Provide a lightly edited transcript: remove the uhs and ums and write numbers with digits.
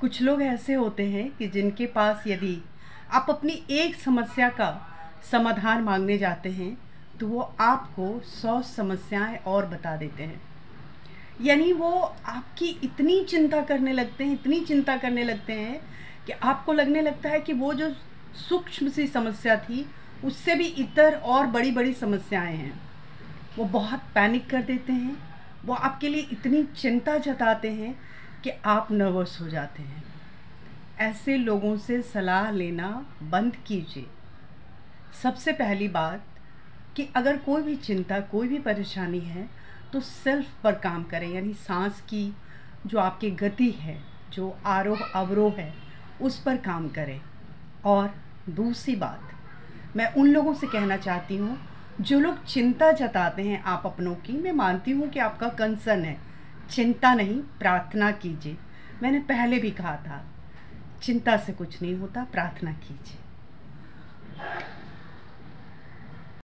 कुछ लोग ऐसे होते हैं कि जिनके पास यदि आप अपनी एक समस्या का समाधान मांगने जाते हैं तो वो आपको 100 समस्याएं और बता देते हैं। यानी वो आपकी इतनी चिंता करने लगते हैं, इतनी चिंता करने लगते हैं कि आपको लगने लगता है कि वो जो सूक्ष्म सी समस्या थी उससे भी इतर और बड़ी बड़ी समस्याएं हैं। वो बहुत पैनिक कर देते हैं, वो आपके लिए इतनी चिंता जताते हैं कि आप नर्वस हो जाते हैं। ऐसे लोगों से सलाह लेना बंद कीजिए। सबसे पहली बात कि अगर कोई भी चिंता, कोई भी परेशानी है तो सेल्फ पर काम करें, यानी सांस की जो आपकी गति है, जो आरोह अवरोह है, उस पर काम करें। और दूसरी बात, मैं उन लोगों से कहना चाहती हूँ जो लोग चिंता जताते हैं आप अपनों की, मैं मानती हूँ कि आपका कंसर्न है, चिंता नहीं, प्रार्थना कीजिए। मैंने पहले भी कहा था, चिंता से कुछ नहीं होता, प्रार्थना कीजिए।